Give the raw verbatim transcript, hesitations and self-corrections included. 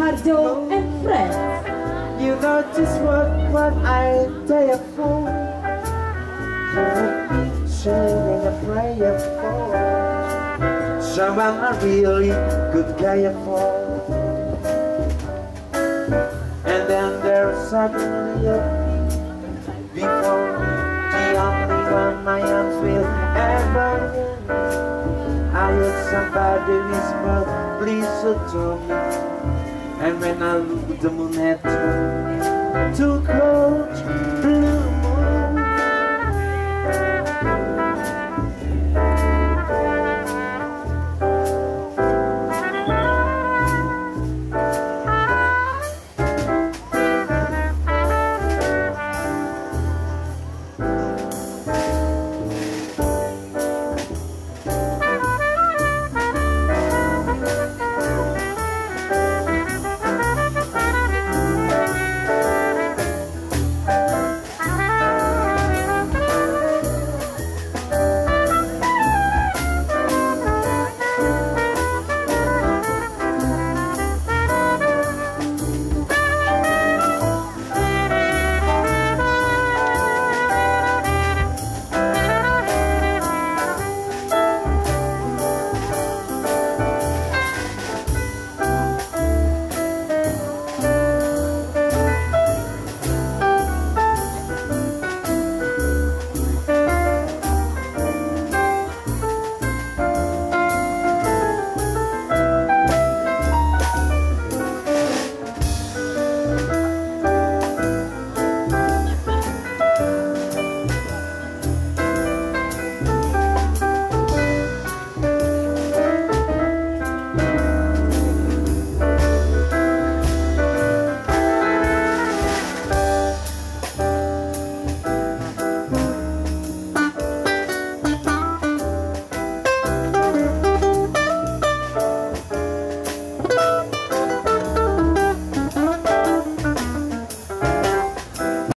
Harjo and friends. You know just what, what I die for. You're sharing a prayer for someone I really could care for. And then there's suddenly a beat before the only one my arms will ever win. I heard somebody whisper, please adore me. And when I looked, the moon had turned too close.